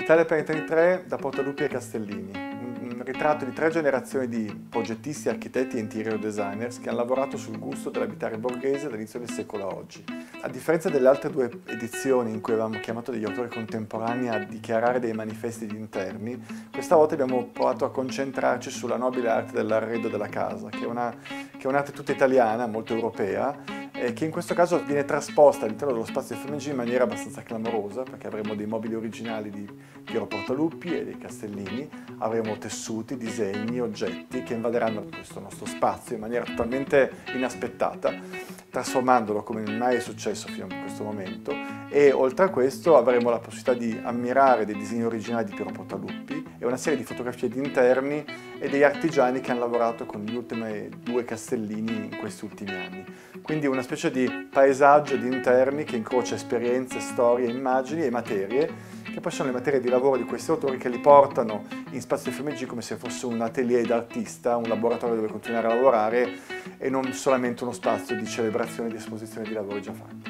Italia per Italia 3 da Portaluppi ai Castellini, un ritratto di 3 generazioni di progettisti, architetti e interior designers che hanno lavorato sul gusto dell'abitare borghese dall'inizio del secolo a oggi. A differenza delle altre 2 edizioni in cui avevamo chiamato degli autori contemporanei a dichiarare dei manifesti di interni, questa volta abbiamo provato a concentrarci sulla nobile arte dell'arredo della casa, che è un'arte tutta italiana, molto europea, che in questo caso viene trasposta all'interno dello spazio FMG in maniera abbastanza clamorosa, perché avremo dei mobili originali di Piero Portaluppi e dei Castellini, avremo tessuti, disegni, oggetti che invaderanno questo nostro spazio in maniera totalmente inaspettata, trasformandolo come mai è successo fino a questo momento, e oltre a questo avremo la possibilità di ammirare dei disegni originali di Piero Portaluppi e una serie di fotografie di interni e degli artigiani che hanno lavorato con gli ultimi 2 Castellini in questi ultimi anni. Quindi una specie di paesaggio di interni che incrocia esperienze, storie, immagini e materie, che poi sono le materie di lavoro di questi autori che li portano in Spazio FMG come se fosse un atelier d'artista, un laboratorio dove continuare a lavorare e non solamente uno spazio di celebrazione e di esposizione di lavori già fatti.